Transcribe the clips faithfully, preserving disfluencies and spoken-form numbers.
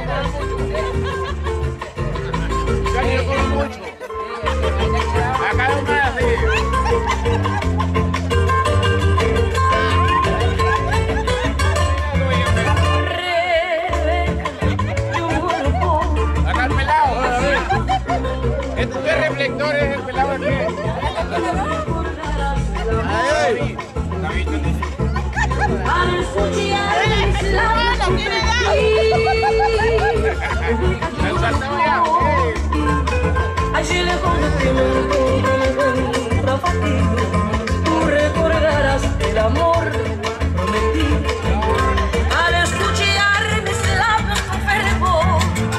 Ya yo como mucho. Acá no me así. Acá el pelado. Estos tres reflectores, el pelado aquí. Ay, Al escuchar mis labios allí lejos de ti me encuentro fatigo. Tú recordarás el amor prometido. Al escuchar mis labios con fervor,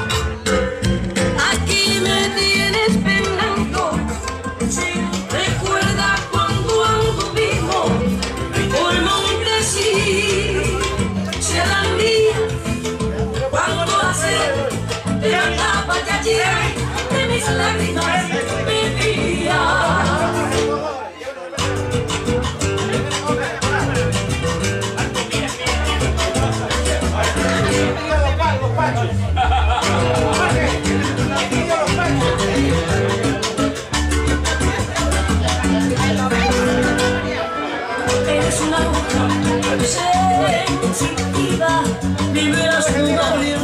aquí me tienes pensando. Sí, recuerda cuando anduvimos por Montesí. Serán días cuando hacer de la tapa de ayer de mis lágrimas bebía. Eres una mujer sensitiva, vibras tu novio.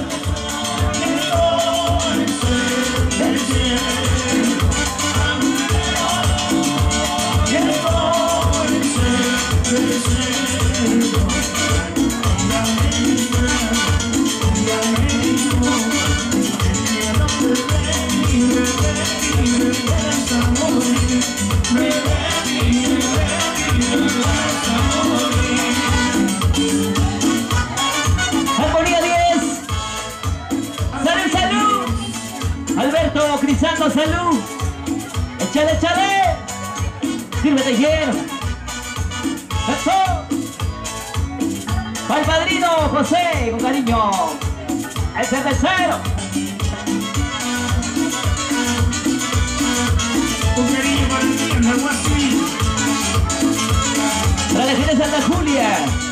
Armonía diez. Salud, salud. Alberto Crisanto, salud. Échale, échale. Sírvete hielo. Eso. Para el padrino José, con cariño. El cervecero. Con cariño para el día, algo así. Para la gente de Santa Julia.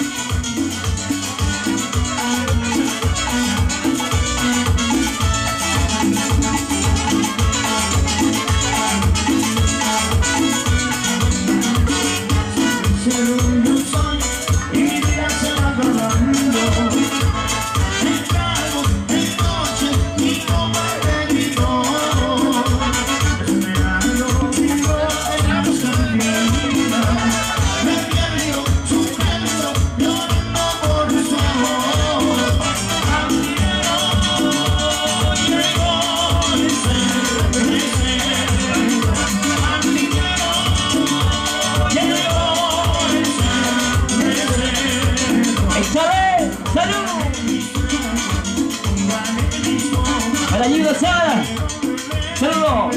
Para allí Gozada. Saludos.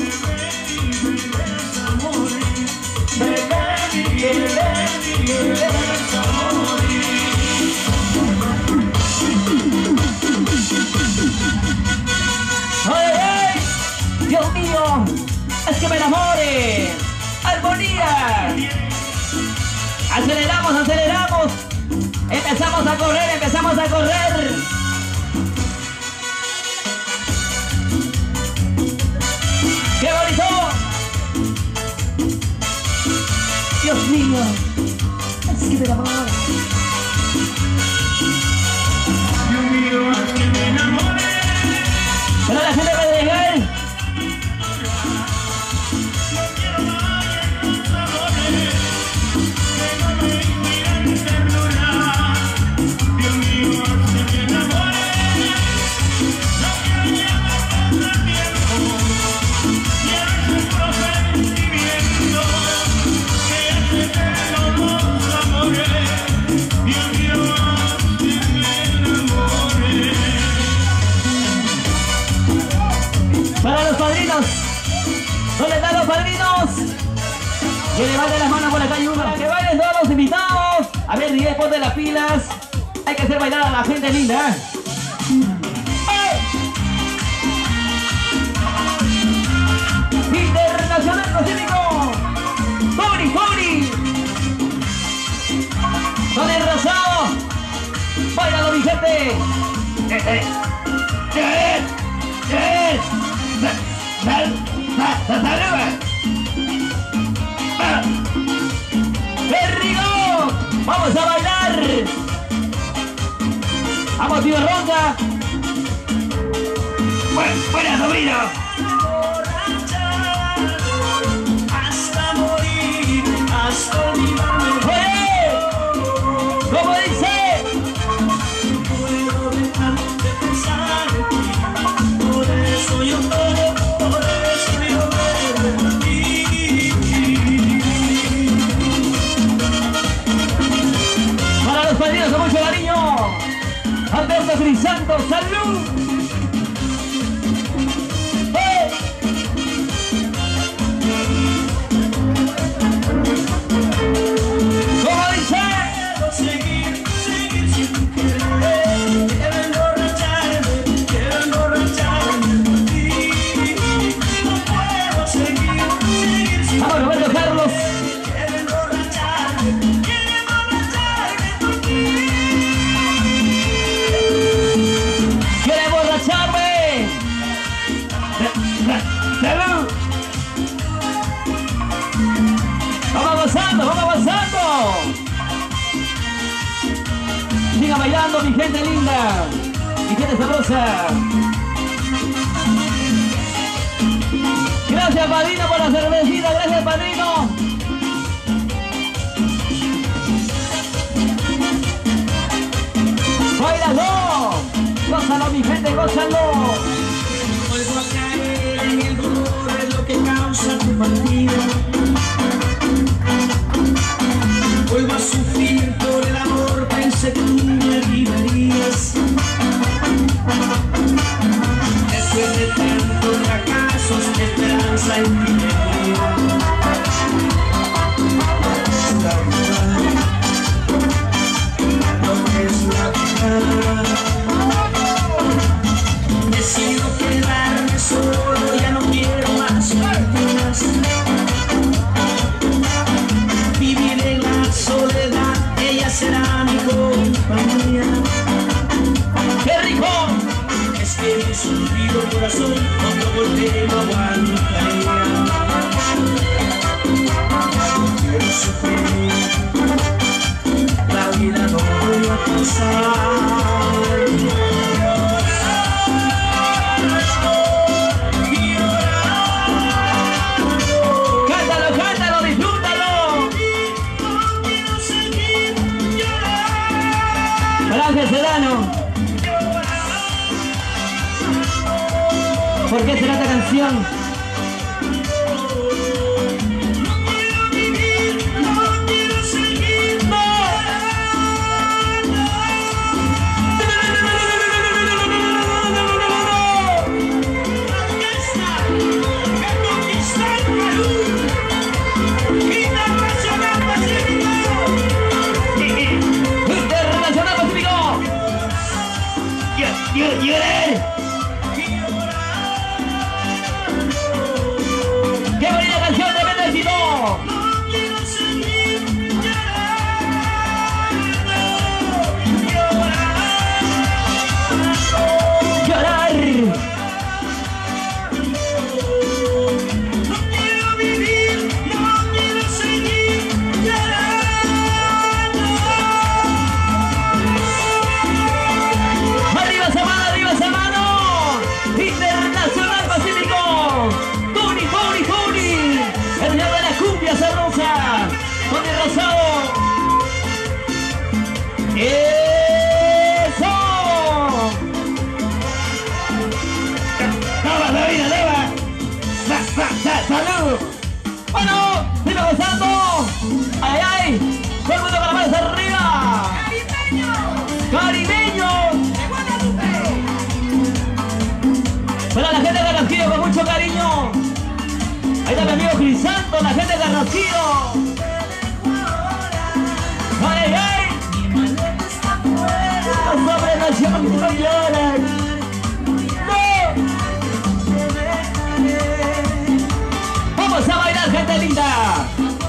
¡Ay, ay! ¡Dios mío! ¡Es que me enamore! ¡Armonía! ¡Aceleramos, aceleramos! ¡Empezamos a correr, empezamos a correr! ¡Qué bonito! ¡Dios mío! ¡Es que me enamore! Dios mío, es que me enamoré. ¡Pero la gente me deja! Para los padrinos, ¿dónde están los padrinos? Que levanten las manos por la calle uno. Para que bailen todos los invitados. A ver, Miguel, ponte las pilas. Hay que hacer bailar a la gente linda. ¡Eh! Internacional Pacífico. ¡Cobri, Cobri! Con el rosado. Bailalo, mi gente. Eh, eh. Eh. Vamos, tío Ronca. Bueno, buena, sobrino. Hasta morir, hasta olvidarme. Oye, ¿cómo dice? No puedo dejar de pensar en ti. Por eso yo todo, por eso yo me repetí. Para los padrinos con mucho cariño. Alberto Crisanto, salud. ¡Eh! ¿Cómo dice? Quiero seguir, seguir sin tu querer. Quiero emborracharme, quiero emborracharme por ti. No puedo seguir, seguir sin tu Vamos, Roberto Carlos. Quiero emborracharme, quiero emborracharme por ti. ¡Quiere emborracharme! ¡Salud! ¡Vamos avanzando, vamos avanzando! Siga bailando, mi gente linda, mi gente sabrosa. Gracias, padrino, por la cervecita. Gracias, padrino. ¡Báilalo! ¡Gózalo, mi gente, gózalo! Vuelvo a caer en el dolor, es lo que causa tu partida. Vuelvo a sufrir por el amor, pensé que tú me ayudarías. Después de tantos fracasos, esperanza en ti tenía. No es natural. Decido quedarme solo, ya no quiero más víctimas. Vivir en la soledad, ella será mi compañía. ¡Qué rico! Es que mi sufrido corazón otro golpe no aguantaría. Quiero sufrir, la vida no voy a pasar. ¡Cántalo, cántalo, disfrútalo! Ángel Sedano. ¿Por qué será esta canción? ¡Llorar! ¡Qué bonita canción de Bendecito! ¡Llorar! No quiero vivir, no quiero seguir llorando. ¡Arriba esa mano, arriba esa mano! ¡Internacional Pacífico! ¡Tuni, Tuni, Tuni! ¡El señor de la cumbia sabrosa! ¡Tony Rosado! ¡Eso! ¡Daba, David, daba! ¡Sa, sa, sa, salud! ¡Bueno! ¡Sigue gozando! ¡Ay, ay! ¡Todo el mundo con las manos arriba! ¡Caribeños! Para la gente de Carrasquillo con mucho cariño. Ahí está mi amigo Crisanto, la gente de Carrasquillo. ¡Ay, ay! Los hombres no lloran. ¡No! ¡Vamos a bailar, gente linda!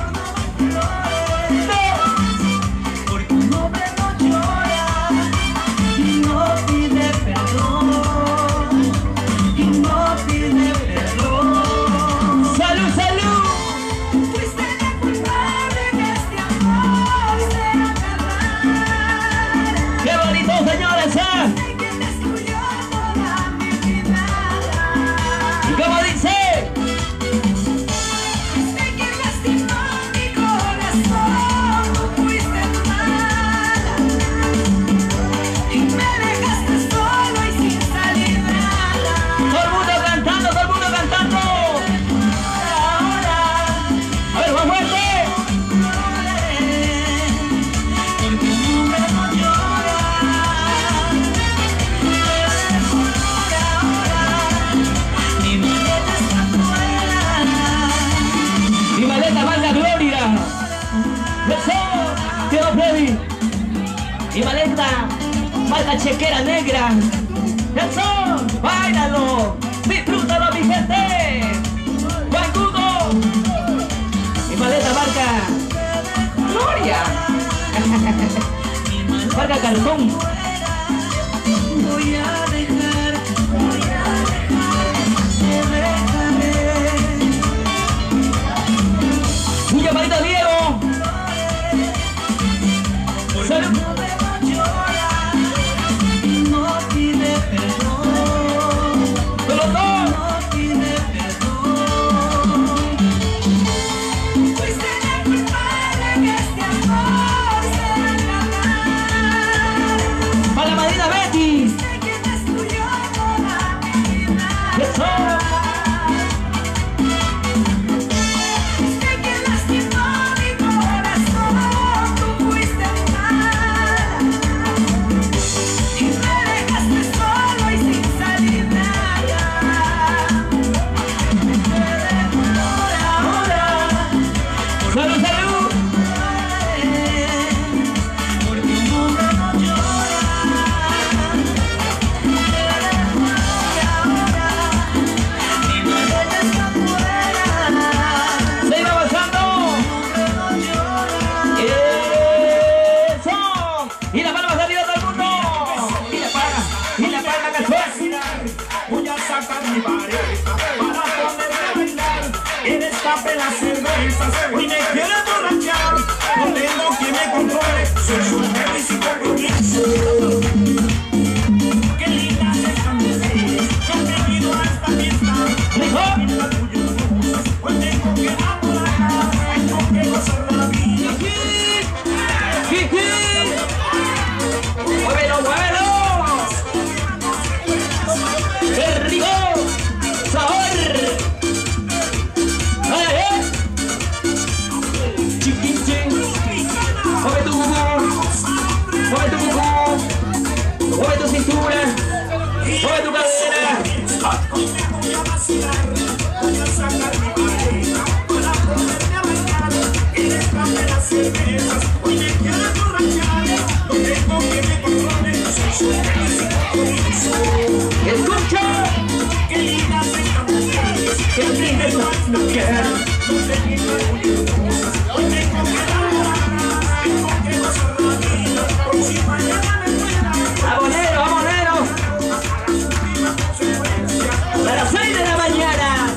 Porque un hombre no llora y no pide perdón, y no pide perdón. ¡Salud, salud! Fuiste la culpable que este amor se acabara. ¡Qué bonito, señores! ¿Eh? Mi maleta, marca chequera negra. ¡Eso! ¡Báilalo! ¡Disfrútalo, mi gente! ¡Juan Cuco! Mi maleta marca Gloria. Marca cartón. Voy a dejar, voy a dejar, te dejaré. Un llamadito a Diego. Salud. No debo llorar, no pide perdón, Con los dos. no pide perdón. Fuiste la culpable que este amor se va a acabar. Para la madrina Betty. Sé que destruyó toda mi vida. ¡Eso! Sé que lastimó mi corazón. Tú fuiste mala y me dejaste solo y sin salida. Por ahora, ¡Salud, salud! porque un hombre no llora. Mi madre ya está fuera. ¡Se va avanzando! ¡Eso! ¡Y la palma arriba todo el mundo! ¡Y la palma! ¡Y la palma que suena! Voy a sacar mi vareta para ponerme a bailar. En escape las cervezas y me quiero emborrachar. No tengo quien me controle, soy un rey sin compromiso. Qué lindas están mujeres que han venido a esta fiesta. ¡Rico! Pues tengo que enamorarlas, tengo que gozar la vida. ¡Jiji! ¡Muévelo, muévelo! ¡Qué rico! ¡Sabor! ¡Ay, eh! ¡Chiquinche! ¡Mueve tu cucú! ¡Mueve tu cucú! ¡Mueve tu cintura! ¡Mueve tu cadera! Hoy me voy a vacilar, voy a sacar mi vareta para ponerme a bailar. En escape las cervezas, hoy me quiero emborrachar. No tengo quien me controle, soy un rey sin compromiso. ¡Escucha! Qué lindas están mujeres, ¡Qué linda es la mujer! no tengo orgullosas. Hoy tengo que enamorarlas, tengo que gozar la vida. Por si mañana me fuera, ¡Abonero, abonero! a la última consecuencia. ¡A las seis de la mañana!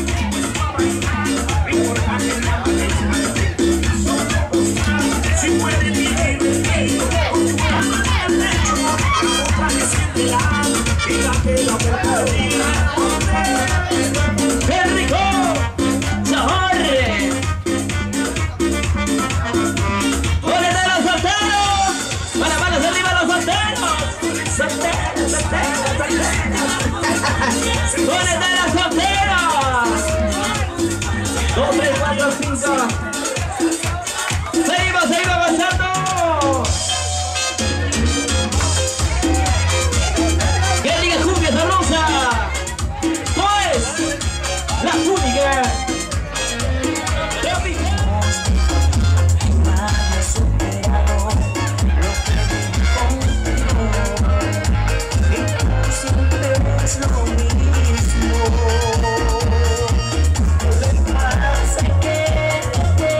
Si puede vivir con una mano en el pecho, la otra que siente el alma, fíjate la oportunidad. ¡Qué rico! ¡Sabor! ¡Goles de los solteros! ¡Para manos arriba los solteros! ¡Solteros, solteros, solteros! ¡Goles de los solteros! dos, tres, cuatro, cinco. ¡Seguimos, seguimos avanzando! ¡Qué rica cumbia sabrosa! Pues, la única. Nadie superado lo que viví contigo. Y tú siempre es lo mismo. No me pasa que te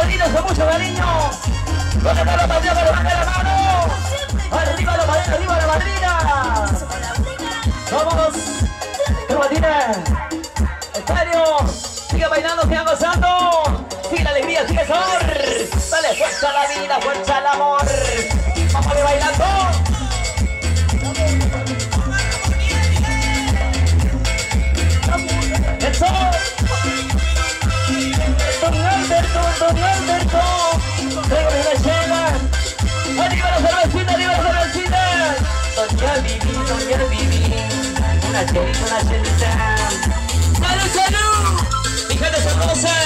padrinos con mucho cariño. ¿Dónde están los padrinos que levanten la mano? Arriba los padrinos, arriba la madrina. Vamos. ¡Qué madrina! ¡Estadio! ¡Sigue bailando, sigue gozando! ¡Sigue la alegría, sigue el sabor! ¡Dale fuerza a la vida, fuerza al amor! ¡Vamos a ir bailando! ¡Eso! ¡Don Alberto, don Alberto! ¡Traigo una chela! ¡Arriba la cervecita, arriba la cervecita! ¡Doña Vivi, doña Vivi! Una chelita, una chelita. ¡Salud, salud! ¡Mi gente sabrosa!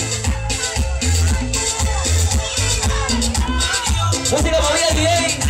Música movida, D J.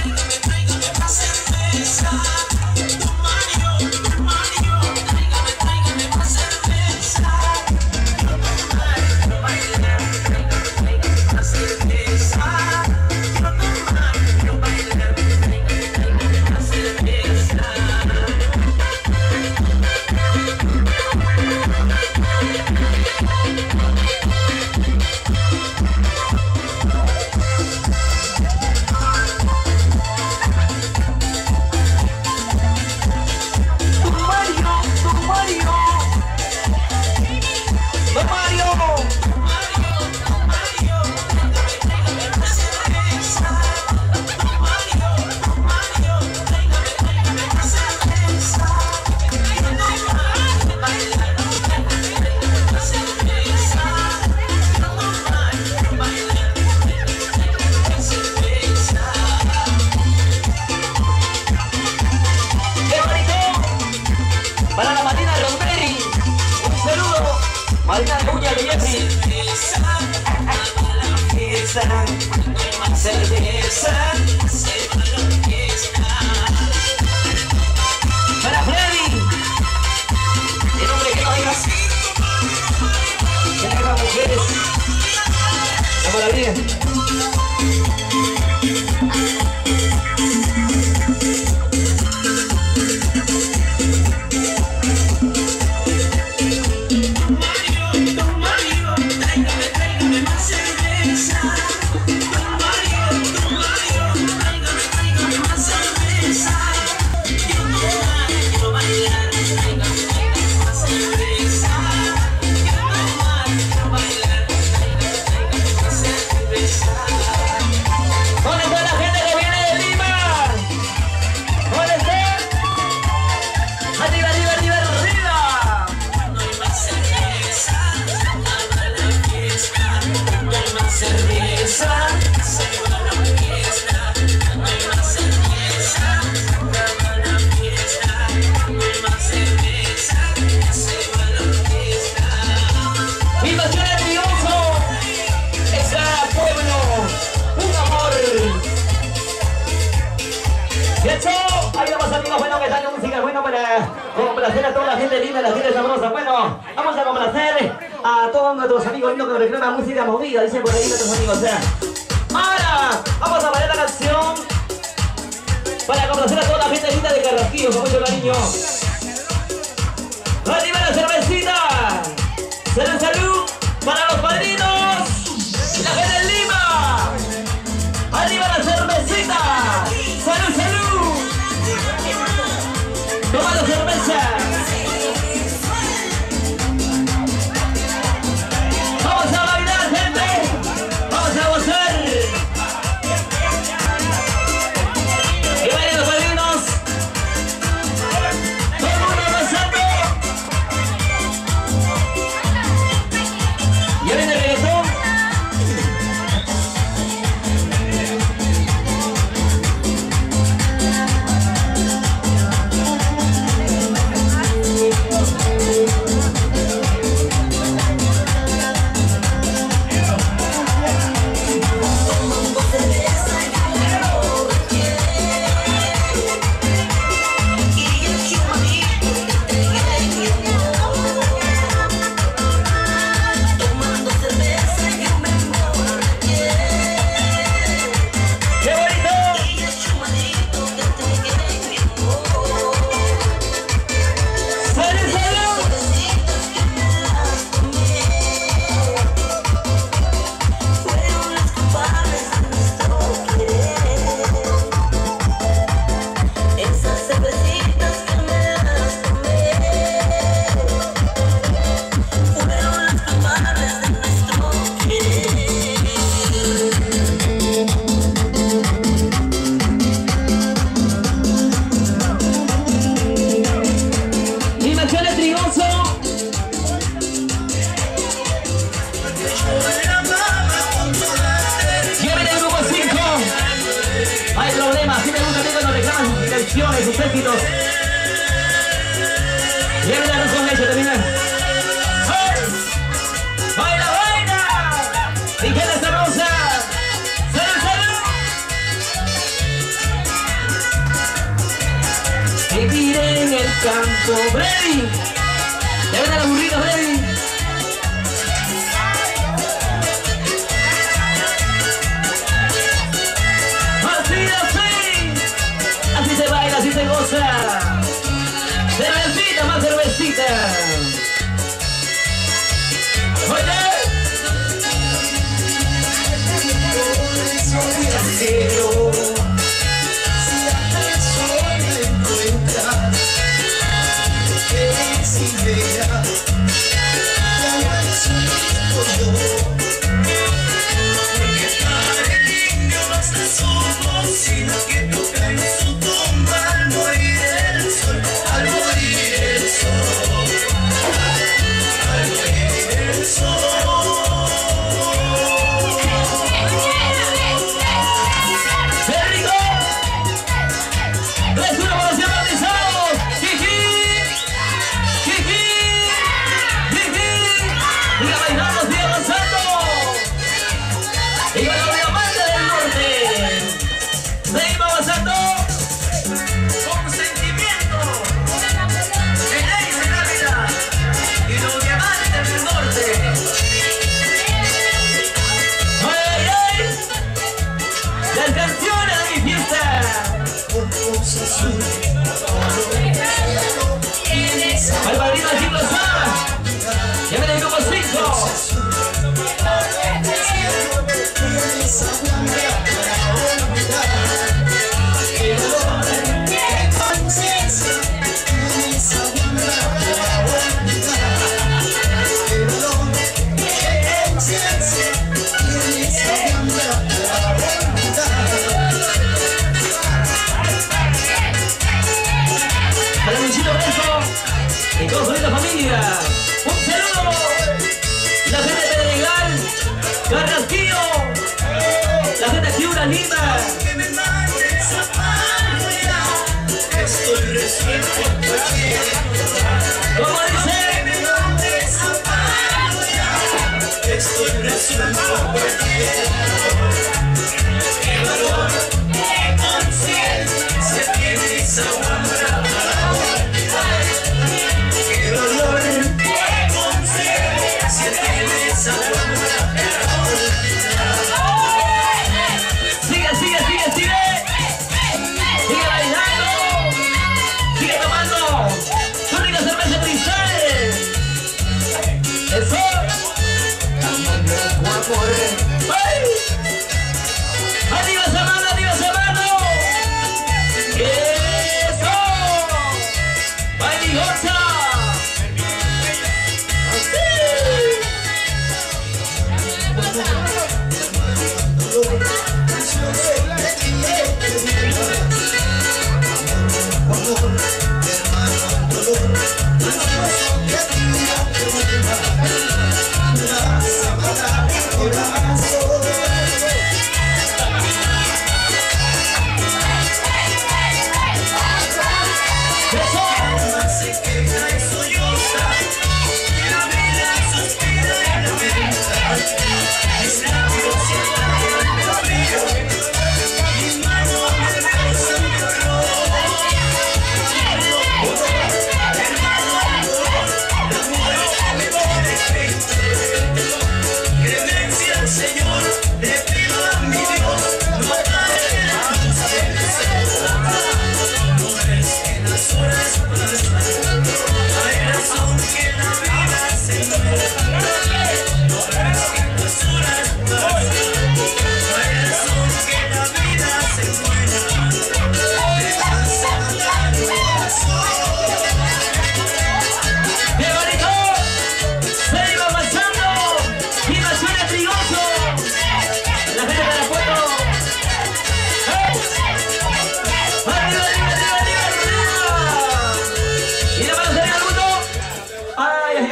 Para Freddy, el hombre que baila, que haga mujeres, la maravilla. Complacer a toda la gente linda, la gente sabrosa. Bueno, vamos a complacer a todos nuestros amigos lindos que reclaman música movida, dicen por ahí nuestros amigos. O sea, ahora vamos a bailar la canción para complacer a toda la gente linda de Carrasquillo con mucho cariño. ¡Arriba la cervecita! ¡Salud, salud! ¡Para los padrinos! ¡La gente de Lima! ¡Arriba la cervecita! ¡Salud, salud! ¡Toma la cerveza! ¡Vamos a bailar, gente! ¡Vamos a gozar! ¡Que bailen los padrinos! bendiciones, sus éxitos. Viene la luz con leche, termina. ¡Baila, baila! ¡Y queda esta rosa! ¡Salud, salud! Vivir en el campo, Brady. Ya ven el aburrido, Brady. Así, así. Así se baila, así se goza. Cervecita, más cervecita. Oye. Viajero, si acaso me encuentras, eres idea, ya no existo yo. Porque para el niño basta su voz, sino que toca en su tumba al morir el sol, al morir el sol, al morir el sol. Al padrino de Chicos Sá, ya me dedico por cinco. Y todos son la familia. Un saludo. La gente de Pedregal, Carrasquillo, la gente de Ciudad Lima. Que me mandes a Pamela, estoy resuelto a cualquier. ¿Cómo dice? Que me mandes a Pamela, estoy resuelto a cualquier. Qué valor, qué conciencia tiene esa guambra. Qué dolor, qué conciencia tiene esa guambra. Sigue, sigue, sigue, sigue. Sigue bailando. Sigue tomando tu rica cerveza cristal. Eso. ¡Ay! ¡Arriba esa mano, arriba esa mano! ¡Eso! ¡Baila y goza!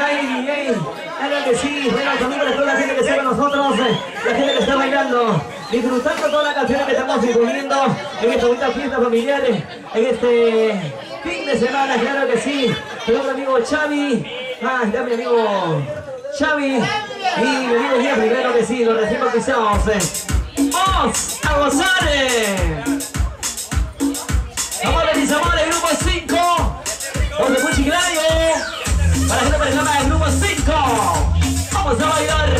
Sí, bueno, conmigo de toda la gente que está con nosotros, la gente que está bailando. disfrutando todas las canciones que estamos disponiendo en esta bonita fiesta familiares, en este fin de semana, claro que sí. Tengo a mi amigo Xavi, ah, está mi amigo Xavi y mi amigo Jeffrey, claro que sí, lo recibimos que seamos. ¡Vamos a gozar! Amores mis amores, grupo cinco, donde fue Chiclayo, para la gente para el grupo cinco. Vamos a bailar.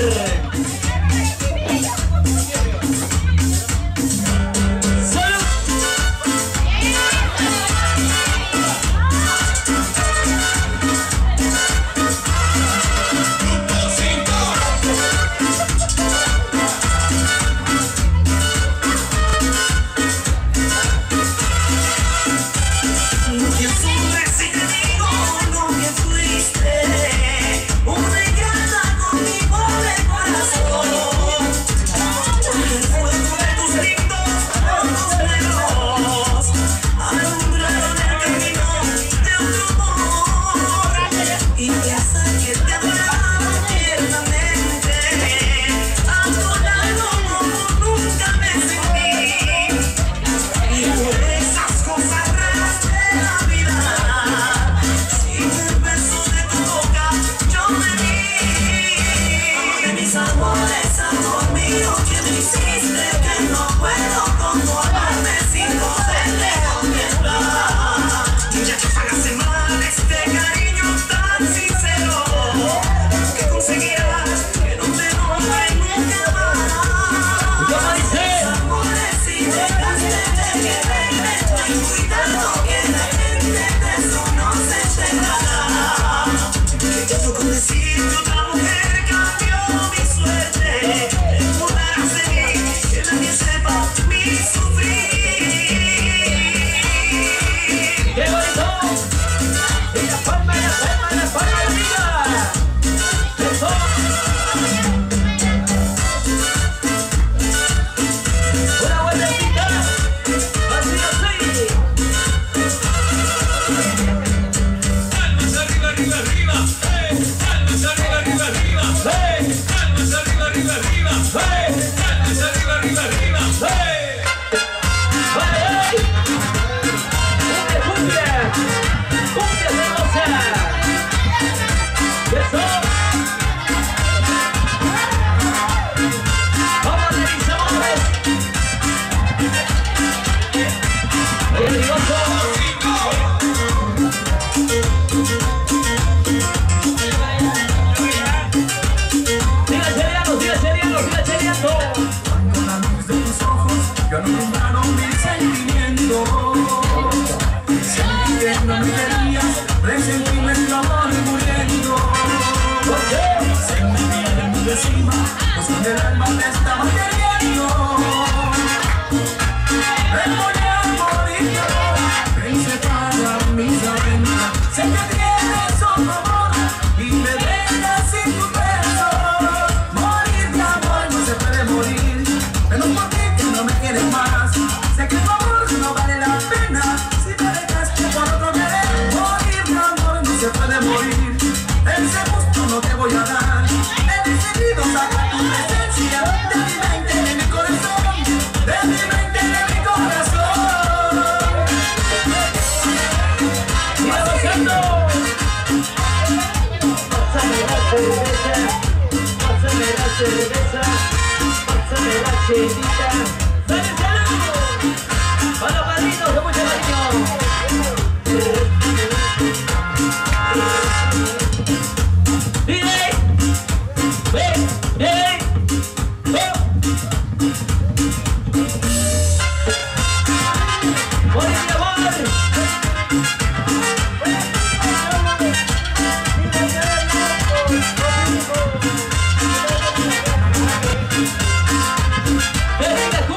Qué rica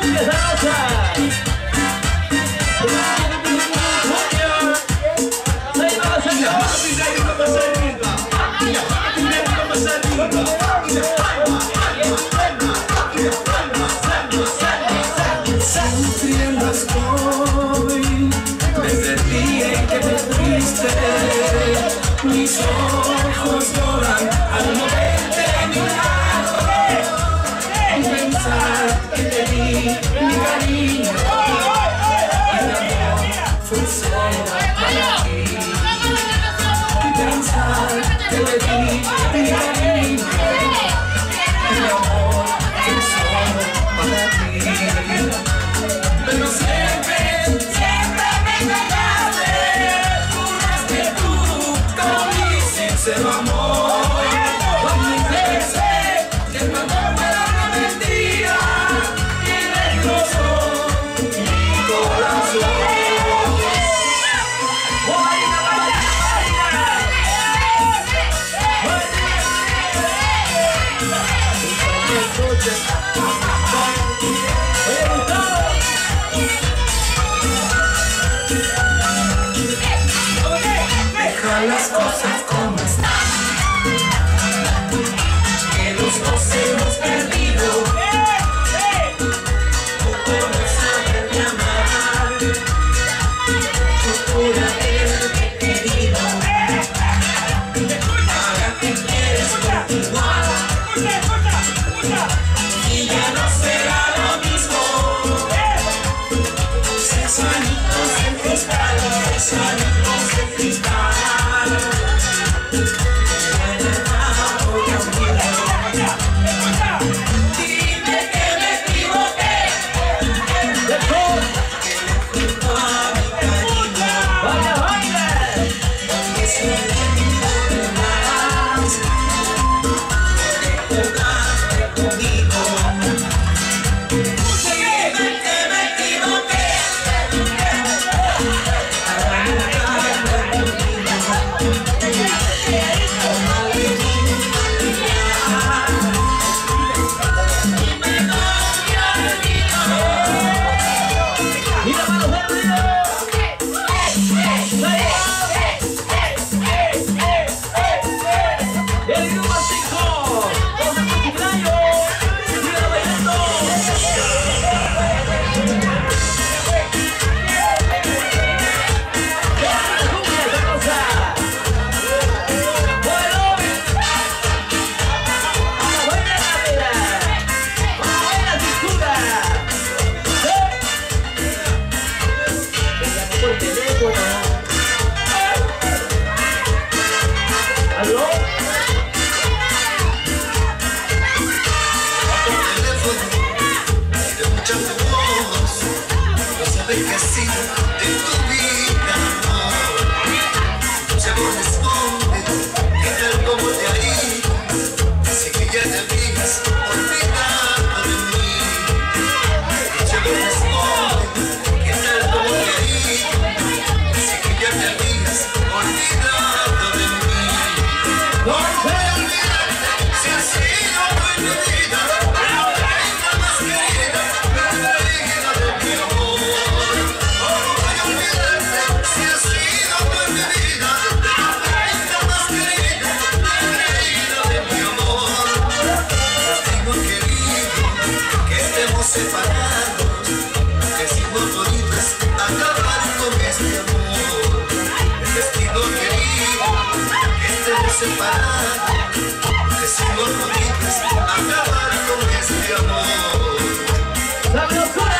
separados, que si no pudimos acabar con este amor. El destino querido, que estemos separados, que si no pudimos acabar con este amor. ¡Sabrosura!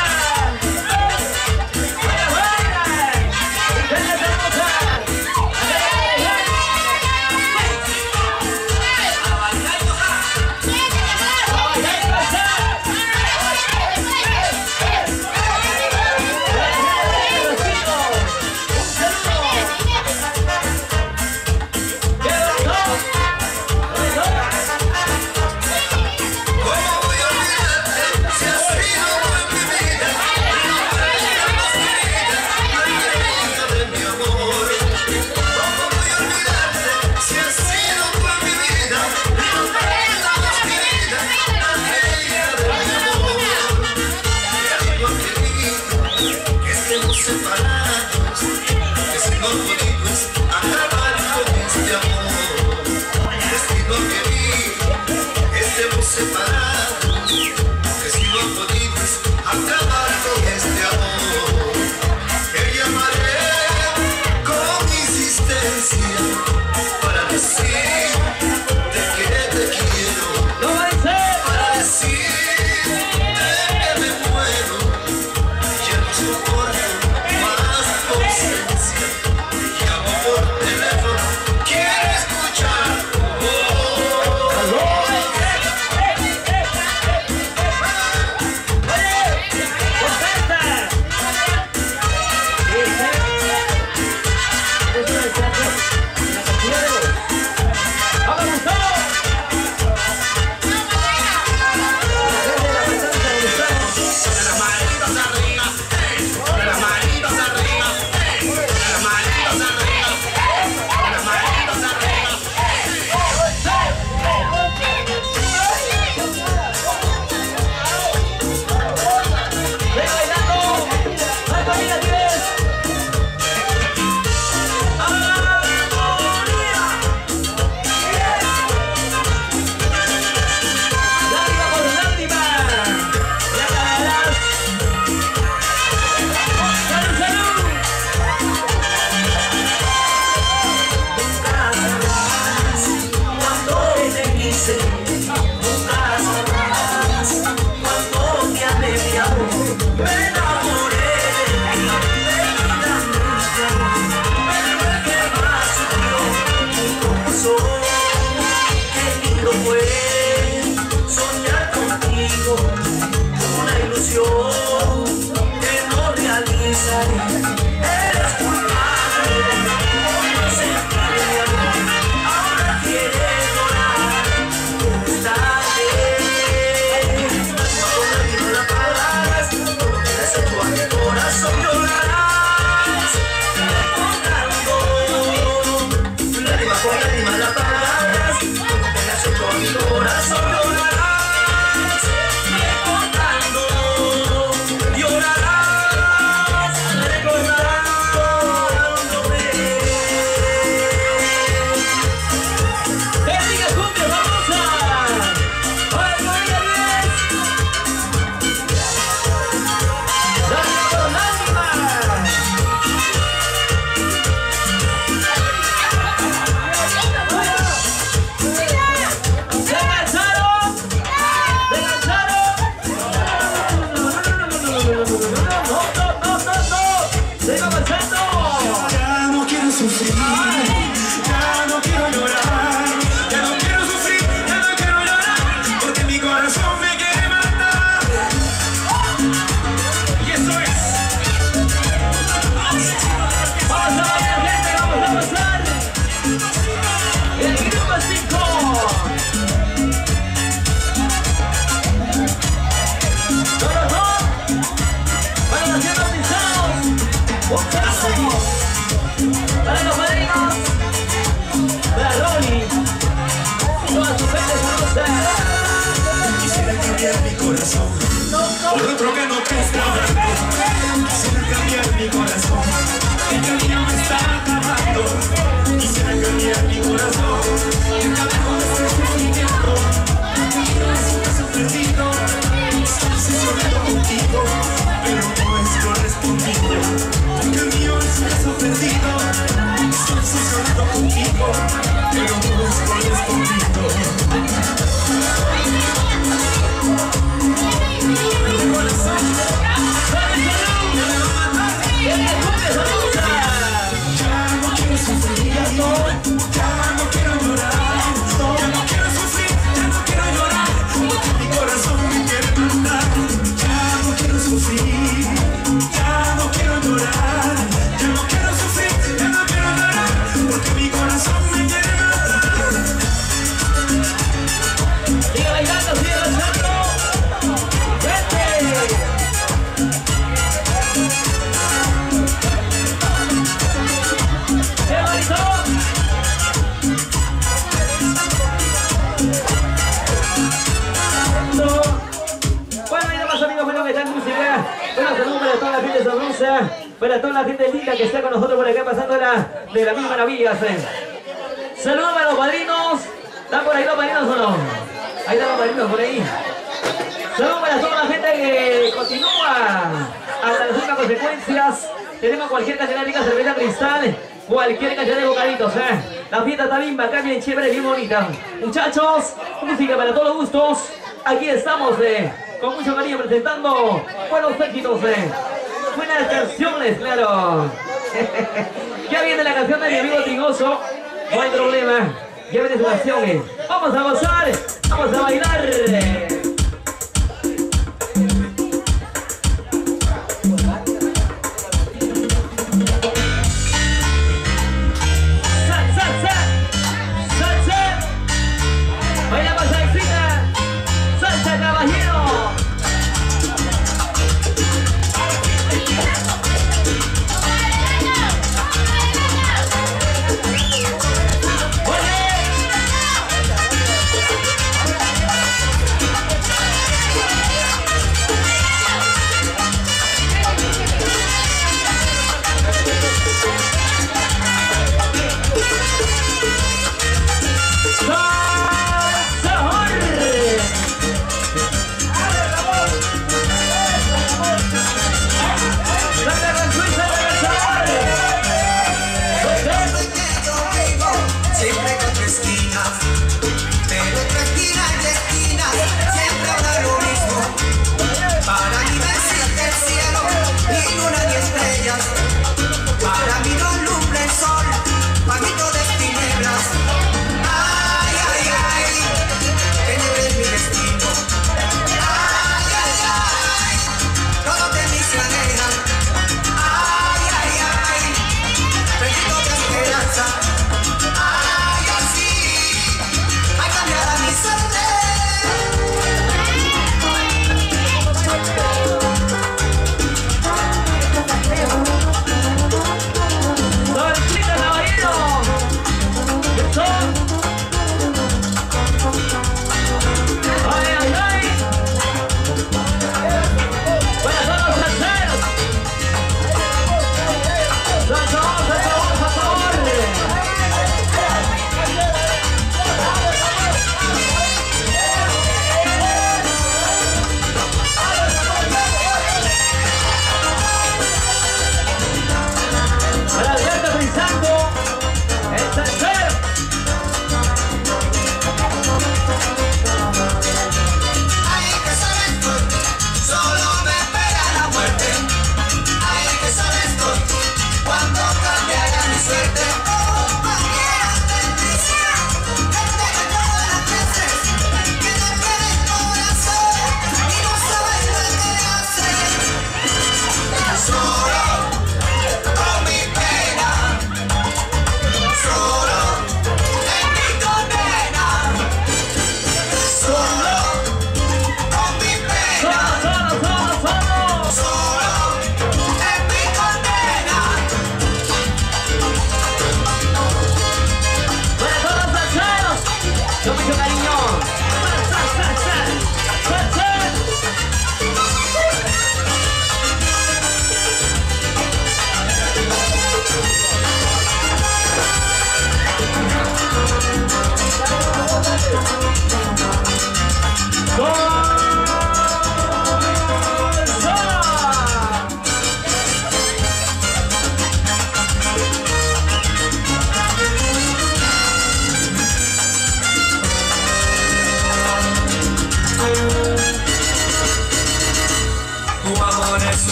Por otro que no te está dando, quisiera cambiar mi corazón. El camino me está acabando. Quisiera cambiar mi corazón. El camino me está sufriendo. El camino es un caso perdido. Si solo bueno que está música. Bueno, saludos para toda la gente sabrosa, para toda la gente linda que está con nosotros por acá pasando la, de las mil maravillas. Eh. Saludos para los padrinos. ¿Están por ahí los padrinos o no? Ahí están los padrinos por ahí. Saludos para toda la gente que continúa hasta las últimas consecuencias. Tenemos cualquier cantidad de cerveza cristal, cualquier cantidad de bocaditos, ¿eh? La fiesta está bien bacán, bien chévere, bien bonita. Muchachos, música para todos los gustos. Aquí estamos, eh, con mucho cariño presentando buenos éxitos, eh. Buenas canciones, claro. Ya viene la canción de mi amigo Trigoso. No hay problema. Ya viene su canción, eh. Vamos a gozar, vamos a bailar.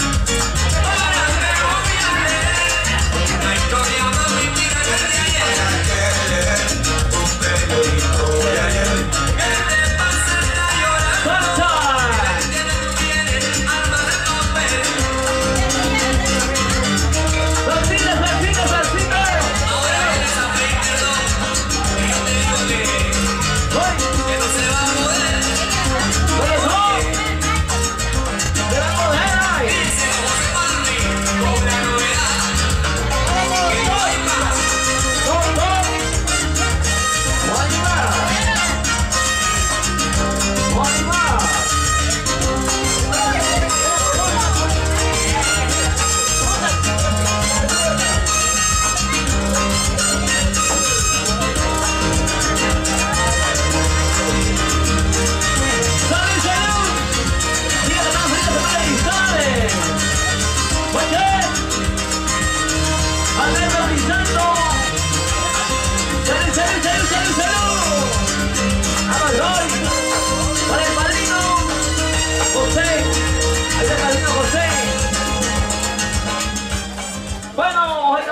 Historia, mami, mira,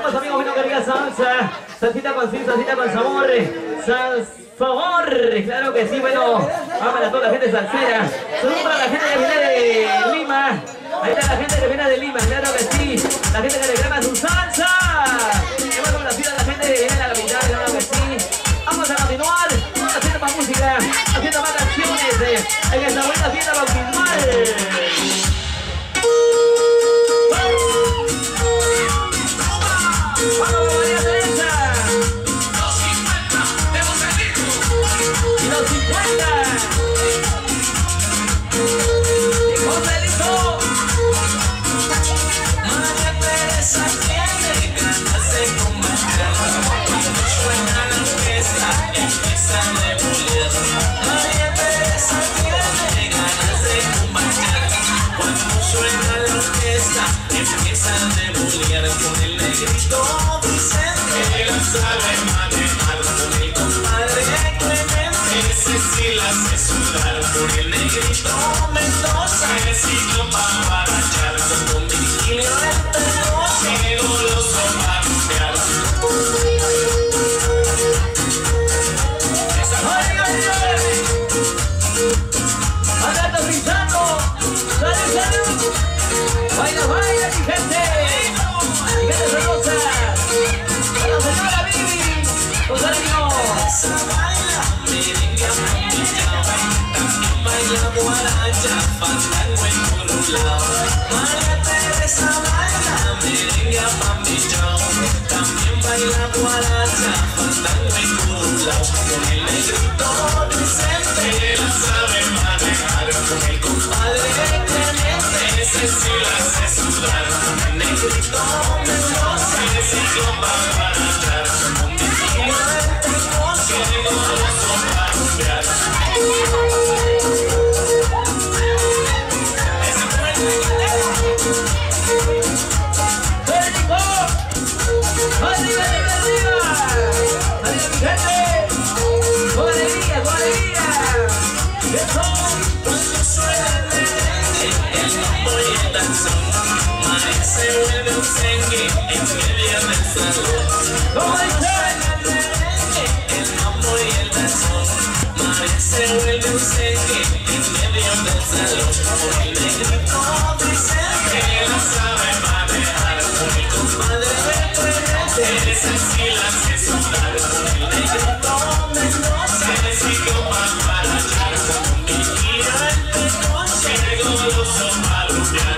tenemos, amigos míos, que diga salsa. Salsita con sí, salsita con sabor. Sal sabor, claro que sí, bueno. Vamos para toda la gente salsera. Saludos para la gente que viene de Lima. Ahí está la gente que viene de Lima, claro que sí. La gente que reclama su salsa. Hemos conocido a la gente que viene de la capital, claro que sí. Vamos a continuar haciendo más música, haciendo más canciones eh, en esta buena fiesta bautismal. ¡Vamos, María Teresa! Los cincuenta, hemos salido. Y los cincuenta. Y Joselito. María Teresa tiene ganas de comer. Cuando suena la orquesta, empieza a rebulir. María Teresa tiene ganas de comer. Cuando suena la orquesta, empieza a rebulir con el negrito. Sabe manejar con el compadre Clemente. Ese sí la hace sudar por el negrito Mendoza. El ciclo pa' barachar con Virgilio el Pedroso. Que goloso va a rumbear. ¡Ay, ay, ay! ¡Andando pisando! ¡Salud, salud! ¡Baila, baila, mi gente! ¡Mi gente hermosa! ¡La señora Vivi! ¡Con cariño! Esa baila merengue amarillado. También baila guaracha, fandango en curulao. María Teresa baila merengue amarillado. También baila guaracha, fandango en curulao. Con el negrito Vicente, él sabe manejar. Con el compadre Clemente, ese sí la hace sudar. Con el negrito Mendoza, el ciclo va a se vuelve un sengue en medio del salón. ¿Cómo dice? El mambo y el danzón. María se vuelve un sengue en medio del salón. Por el negrito Vicente, que la sabe manejar. Por el compadre Clemente, ese sí la hace sudar. Por el negrito Mendoza, el ciclo va para allá. Con un Virgilio el Pedroso, que goloso va a rumbear.